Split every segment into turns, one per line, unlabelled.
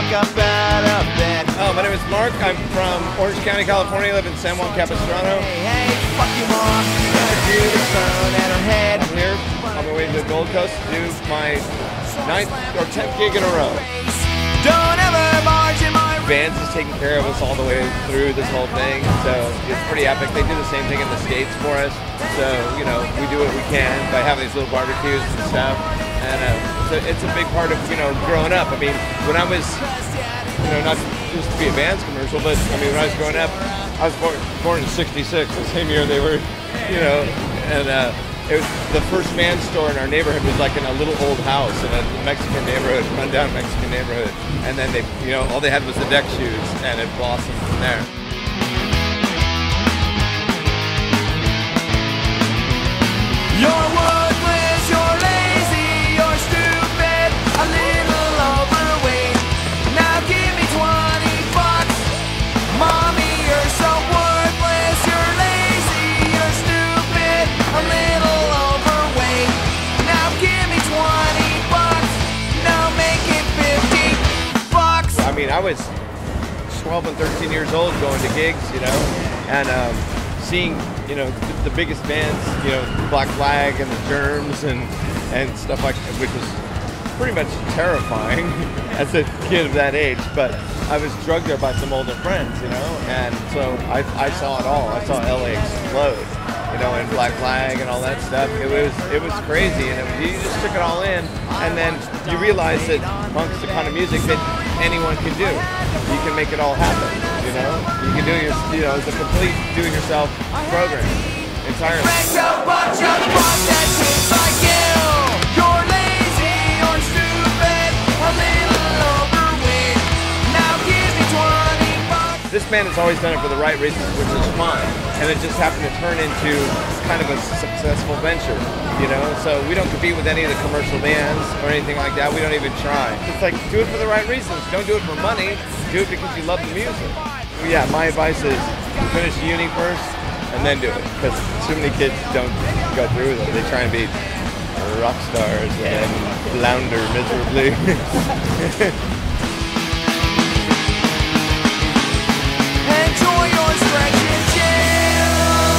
like a better bet.
Oh, my name is Mark. I'm from Orange County, California. I live in San Juan Capistrano.
Hey, fuck you, Mom. Gonna do this phone at her head.
I'm here on my way to the Gold Coast to do my 9th or 10th gig in a row.
Don't ever barge in my
Vans is taking care of us all the way through this whole thing, so it's pretty epic. They do the same thing in the States for us, so, you know, we do what we can by having these little barbecues and stuff, and so it's a big part of, you know, growing up. I mean, when I was, you know, not just to be a Vans commercial, but, I mean, when I was growing up, I was born in '66, the same year they were, you know, and it was the first Vans store in our neighborhood was like in a little old house in a Mexican neighborhood, rundown Mexican neighborhood. And then they, you know, all they had was the deck shoes, and it blossomed from there.
You're worthless, you're lazy, you're stupid, a little overweight. Now give me 20 bucks. Mommy, you're so worthless, you're lazy, you're stupid, a little overweight. Now give me 20 bucks. Now make it 50 bucks.
I mean, I was 12 and 13 years old going to gigs, you know, and seeing, you know, the biggest bands, you know, Black Flag and the Germs and stuff like that, which was pretty much terrifying as a kid of that age. But I was drugged there by some older friends, you know, and so I saw it all. I saw LA explode, you know, and Black Flag and all that stuff. It was crazy, and you just took it all in, and then you realize that punk's the kind of music that anyone can do. You can make it all happen, you know. You can do it, you know, it's a complete do-it-yourself program entirely.
You're lazy, you're stupid, a little overweight. Now give me 20 bucks.
This band has always done it for the right reasons, which is fun, and it just happened to turn into kind of a successful venture, you know? So we don't compete with any of the commercial bands or anything like that. We don't even try. It's like, do it for the right reasons. Don't do it for money. Do it because you love the music. Yeah, my advice is finish uni first and then do it, because too many kids don't go through with it. They try and be rock stars and flounder miserably.
Enjoy your stretch in jail.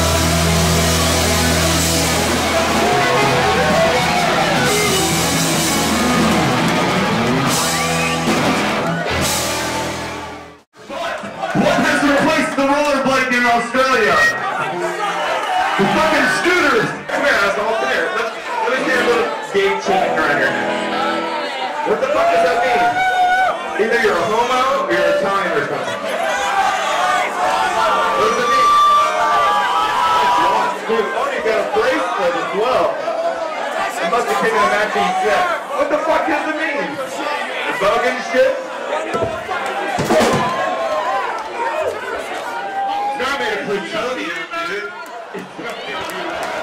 What has replaced the rollerblade in Australia? The fucking scooters! Come here, asshole, come here. Let me see your little gay chicken right here. What the fuck does that mean? Either you're a homo or you're Italian or something. What does it mean? Dude, oh, you got a bracelet as well. It must have been a matching set. What the fuck does it mean? The bogan shit? It's not made of plutonium, dude. It's not made of plutonium.